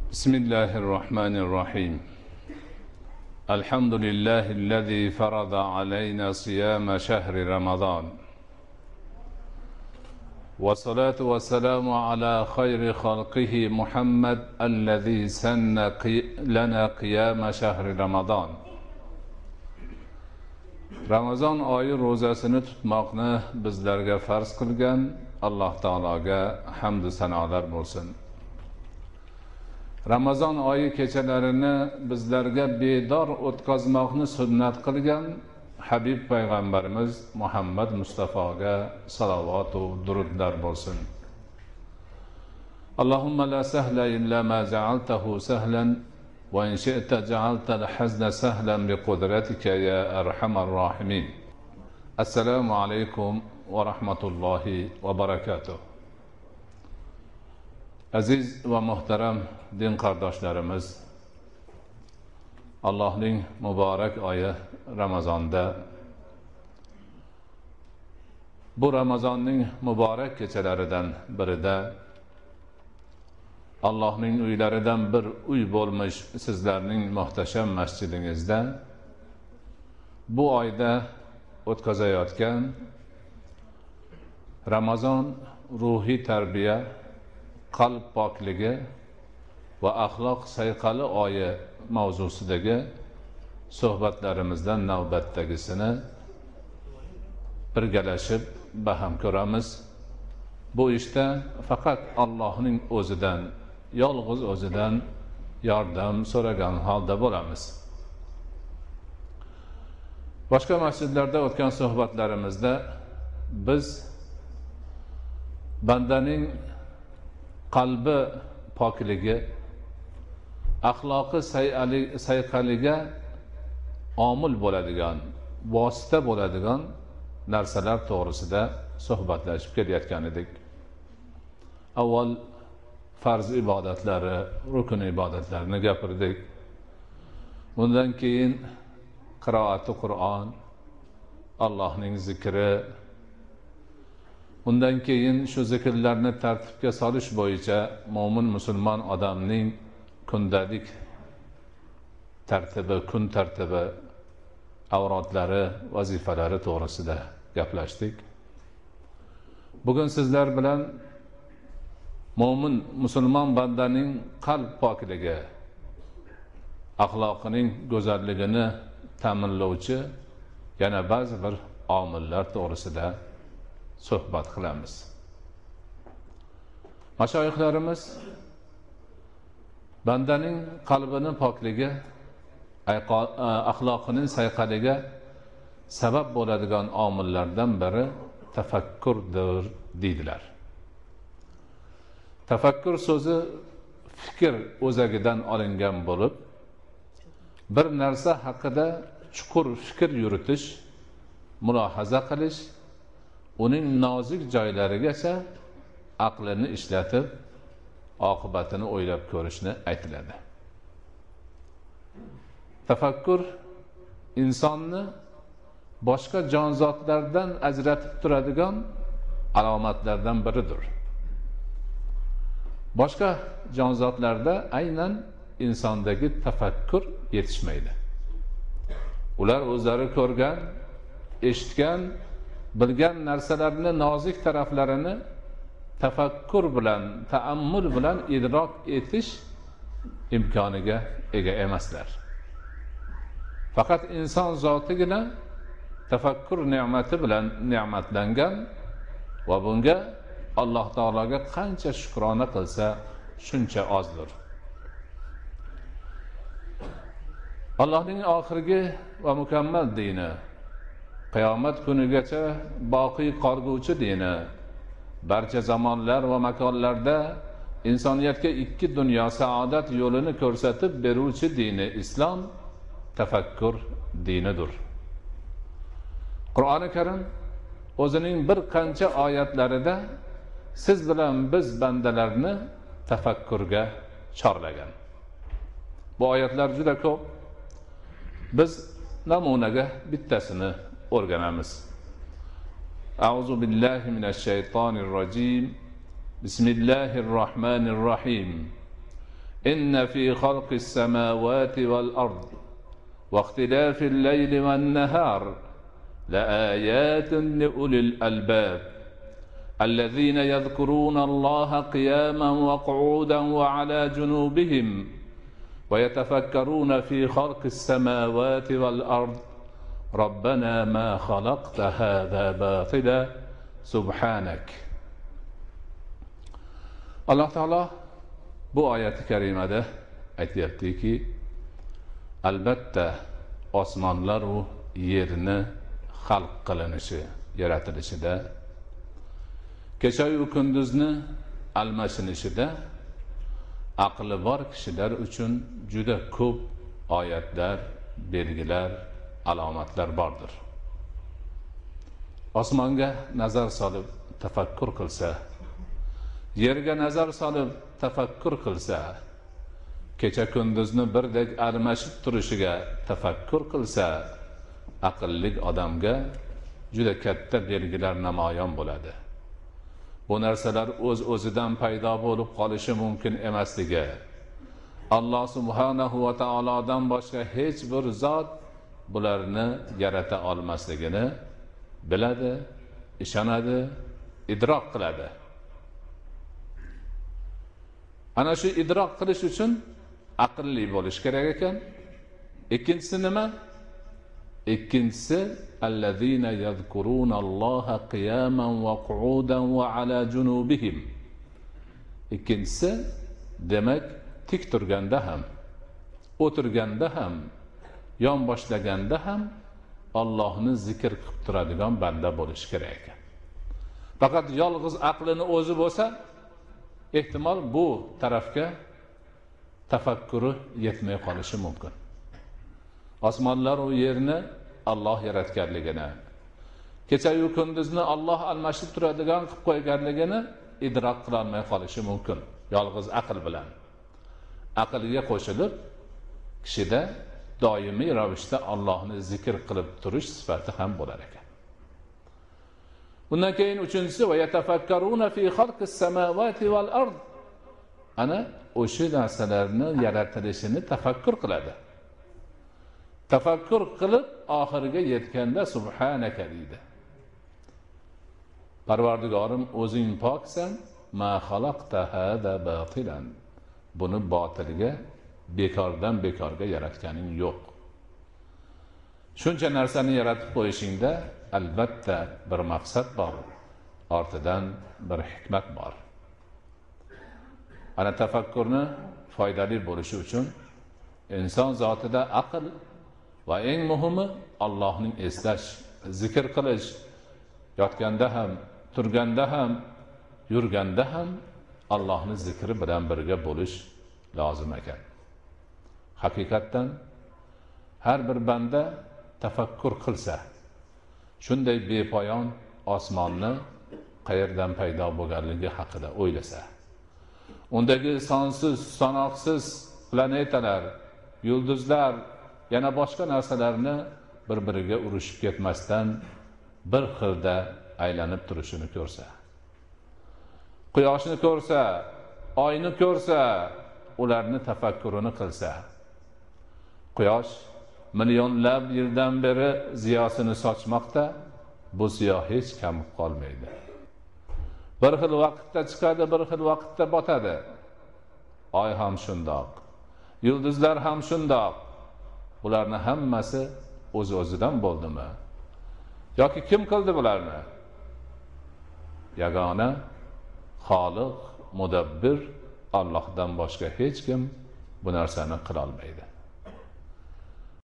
بسم الله الرحمن الرحيم. الحمد لله الذي فرض علينا صيام شهر رمضان، والصلاة والسلام على خير خلقه محمد الذي سن لنا قيام شهر رمضان. Ramazon oyi ro'zasini tutmoqni bizlarga farz qilgan Alloh taologa hamd va sanolar bo'lsin. Ramazon oyi kechalarini bizlarga bedor o'tkazmoqni sunnat qilgan Habib payg'ambarimiz Muhammad Mustafoga salovat va durudlar bo'lsin. Allohumma la sahla illa ma ja'altahu sahlan wa in shi'ta ja'alta al-hazna sahlan bi qudratika ya arhamar rahimin. Assalomu alaykum va rahmatullohi va barakatuh. Aziz va muhtaram din qardoshlarimiz, Allohning muborak oyi Ramazonda, bu Ramazonning muborak kechalaridan birida Allohning uylaridan bir uy bo'lmish sizlarning muhtasham masjidingizda bu oyda o'tkazayotgan Ramazon ruhiy tarbiya, qalb pokligi va axloq sayqali oyi mavzusidagi suhbatlarimizdan navbatdagisini birgalashib baham ko'ramiz. Bu ishda faqat Allohning o'zidan, yolg'iz o'zidan yordam so'ragan holda bo'lamiz. Boshqa masjidlarda o'tgan suhbatlarimizda biz bandaning qalbi pokligi, axloqi sayqaliga omil bo'ladigan, vosita bo'ladigan narsalar to'g'risida suhbatlashib kelayotgan edik. Avval farz ibodatlari, rukun ibodatlarini gapirdik. Bundan keyin qiroati Qur'on, Allohning zikri, undan keyin shu zikrlarni tartibga solish bo'yicha mo'min musulmon odamning kundalik tartibi, kun tartibi, avratlari, vazifalari to'g'risida gaplashdik. Bugun sizlar bilan mo'min musulmon bandaning qalb pokligi, axloqining go'zalligini ta'minlovchi yana ba'zi bir omillar to'g'risida suhbat qilamiz. Mashoyixlarimiz bandaning qalbini pokligi, axloqining sayqaliga sabab bo'ladigan omillardan biri tafakkurdir deydilar. Tafakkur so'zi fikr o'zagidan olingan bo'lib, bir narsa haqida chuqur fikr yuritish, mulohaza qilish, uning nozik joylarigacha aqlini ishlatib, oqibatini o'ylab ko'rishni aytiladi. Tafakkur insonni boshqa jonzotlardan ajratib turadigan alomatlardan biridir. Boshqa jonzotlarda aynan insondagi tafakkur yetishmaydi. Ular o'zlari ko'rgan, eshitgan, bilgan narsalarni nozik taraflarini tafakkur bilan, ta'ammul bilan idrok etish imkoniga ega emaslar. Faqat inson zotigina tafakkur ne'mati bilan ne'matlangan va bunga Alloh taologa qancha shukrona qilsa shuncha ozdir. Allohning oxirgi va mukammal dini, qiyomat kunigacha boqiy qolguvchi dini, barcha zamonlar va makonlarda insoniyatga ikki dunyo saodat yo'lini ko'rsatib beruvchi dini Islom tafakkur dinidir. Qur'oni Karim o'zining bir qancha oyatlarida siz bilan biz bandalarni tafakkurga chorlagan. Bu oyatlar juda ko'p. Biz namunaga bittasini o'rganamiz. A'udhu billahi minash shaytonir rojim. Bismillahir rohmanir rohim. إن في خلق السماوات والأرض واختلاف الليل والنهار لآيات لأولي الألباب الذين يذكرون الله قياما وقعودا وعلى جنوبهم ويتفكرون في خلق السماوات والأرض ربنا ما خلقت هذا باطلا سبحانك. Alloh taolo bu oyati karimada aytayaptiki, albatta osmonlar va yerni xalq qilinishi, yaratilishida, kecha-yu kunduzni almashinishida aqli bor kishilar uchun juda ko'p oyatlar, belgilar, alomatlar bordir. Osmonga nazar solib tafakkur qilsa, yerga nazar solib tafakkur qilsa, kecha kunduzni birdek almashib turishiga tafakkur qilsa, aqlli odamga juda katta belgilar namoyon bo'ladi. Bu narsalar o'z-o'zidan paydo bo'lib qolishi mumkin emasligi, Alloh subhanahu va taolodan boshqa hech bir zot bularni yarata olmasligini biladi, ishonadi, idrok qiladi. Ana shu idrok qilish uchun aqlli bo'lish kerak ekan. Ikkinchisi nima? Ikkinchisi allazina yazkurunalloha qiyaman va qu'udan va ala junubihim. Ikkinchisi demak tik turganda ham, o'tirganda ham, yonboshlaganda ham Allohni zikr qilib turadigan banda bo'lish kerak ekan. Faqat yolg'iz aqlini o'zi bo'lsa, ehtimol bu tarafga tafakkuri yetmay qolishi mumkin. Osmonlar va yerni Alloh yaratganligini, kecha-yu kunduzni Alloh almashib turadigan qilib qo'yganligini idrok qila olmay qolishi mumkin yolg'iz aql bilan. Aqlga qo'shilib kishida doimiy ravishda Allohni zikr qilib turish sifati ham bo'lar ekan. Bundan keyin uchinchisi va yatafakkaruna fi xalqis samawati val ard. Ana o'sha narsalarni yaratilishini tafakkur qiladi. Tafakkur qilib oxiriga yetganda subhanaka deydi. Parvardigorim o'zing poksan, ma xalaqta hada batilan. Buni botilga, bekordan bekorga yaratganing yo'q. Shuncha narsani yaratib qo'yishingda albatta bir maqsad bor, ortidan bir hikmat bor. Ana tafakkurni foydali bo'lishi uchun inson zotida aql va eng muhimi Allohning eslash, zikr qilish, yotganda ham, turganda ham, yurganda ham Allohni zikri bilan birga bo'lish lozim ekan. Haqiqatan har bir banda tafakkur qilsa, shunday bepoyon osmonni qayerdan paydo bo'lganligi haqida o'ylasa, undagi sonsiz, sanoqsiz planetalar, yulduzlar, yana boshqa narsalarni bir-biriga urushib ketmasdan bir xilda aylanib turishini ko'rsa, quyoshni ko'rsa, oyni ko'rsa, ularni tafakkurini qilsa, quyosh millionlab yildan beri ziyosini sochmoqda, bu ziyo hech kam qolmaydi. Bir xil vaqtda chiqadi, bir xil vaqtda botadi. Oy ham shundoq, yulduzlar ham shundoq. Bularni hammasi o'z-o'zidan bo'ldimi? Yoki kim qildi bularni? Yagona Xoliq, Mudabbir Allohdan boshqa hech kim bu narsani qila olmaydi.